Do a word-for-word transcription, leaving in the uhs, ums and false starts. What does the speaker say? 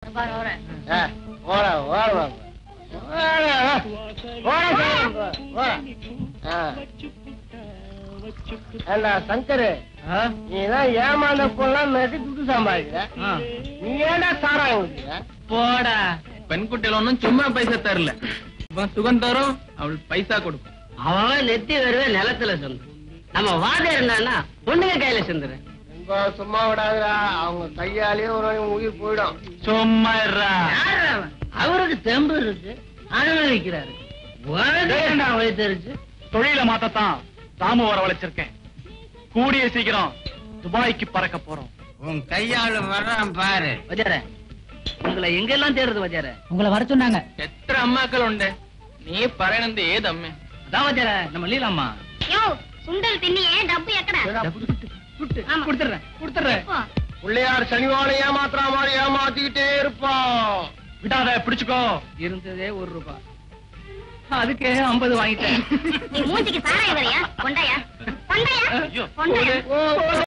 சங்கரு, நீதான் ஏமாந்த பொண்ணலாம் நட்டி துட்டு சம்பாதிக்கிற, நீ ஏடா சாராங்க போடா. பெண் குட்டியில ஒன்னும் சும்மா பைசா தரல, சுகந்தரும் அவள் பைசா கொடுக்கும். அவன் நெத்தி வருவே நிலத்துல சொந்த, நம்ம வாத இருந்தான்னா பொண்ணுங்க கையில செந்துரு. சும்மா விடாதுடா, அவங்க கையாலேயே ஒரு உயிர் போயிடும். சும்மா அவருக்கு தெம்பு இருக்கு, அனுபவிக்கிறாரு. தெரிஞ்சு தொழில மாத்தத்தான் தாமு வர வளைச்சிருக்கேன். கூடிய சீக்கிரம் துபாய்க்கு பறக்க போறோம். உன் கையாளு வர்றான் பாரு. வஜார, உங்களை எங்கெல்லாம் தேடுறது வஜார? உங்களை வர சொன்னாங்க. எத்தனை அம்மாக்கள் உண்டு, நீ பறையனந்து ஏதம்மே. அதான் வஜார, நம்ம லீலாம்மா. சுண்டல் தின்னியே டப்பு எக்கடா குடுத்துறேன் குடுத்துறேன். பிள்ளையார் சனிவாரம் ஏமாத்துற மாதிரி ஏமாத்திக்கிட்டே இருப்பான். விடாத, பிடிச்சுக்கோ. இருந்ததே ஒரு ரூபாய், அதுக்கே ஐம்பது வாங்கிட்டேன். நீ மூஞ்சிக்கு சாராய வரையா? கொண்டாயா கொண்டாயா கொண்டாயா.